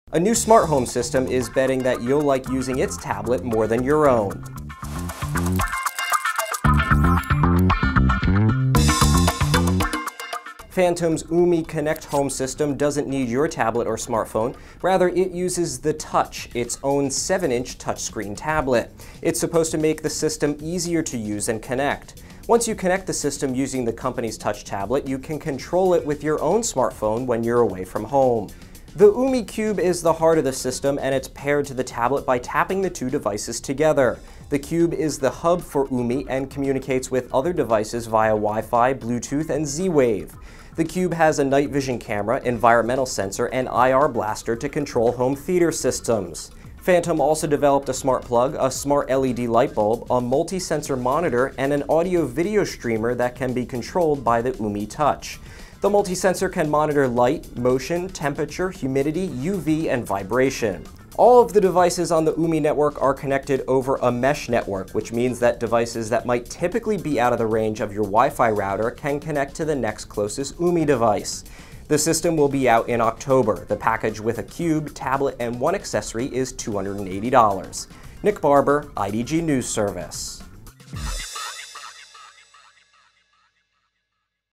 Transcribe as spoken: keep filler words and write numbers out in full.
A new smart home system is betting that you'll like using its tablet more than your own. Phantom's Umi Connect home system doesn't need your tablet or smartphone. Rather, it uses the Touch, its own seven inch touchscreen tablet. It's supposed to make the system easier to use and connect. Once you connect the system using the company's Touch tablet, you can control it with your own smartphone when you're away from home. The Umi Cube is the heart of the system, and it's paired to the tablet by tapping the two devices together. The Cube is the hub for Umi and communicates with other devices via Wi-Fi, Bluetooth, and Z-Wave. The Cube has a night vision camera, environmental sensor, and I R blaster to control home theater systems. Phantom also developed a smart plug, a smart L E D light bulb, a multi-sensor monitor, and an audio-video streamer that can be controlled by the Umi Touch. The multi-sensor can monitor light, motion, temperature, humidity, U V, and vibration. All of the devices on the Umi network are connected over a mesh network, which means that devices that might typically be out of the range of your Wi-Fi router can connect to the next closest Umi device. The system will be out in October. The package with a Cube, tablet, and one accessory is two hundred eighty dollars. Nick Barber, I D G News Service.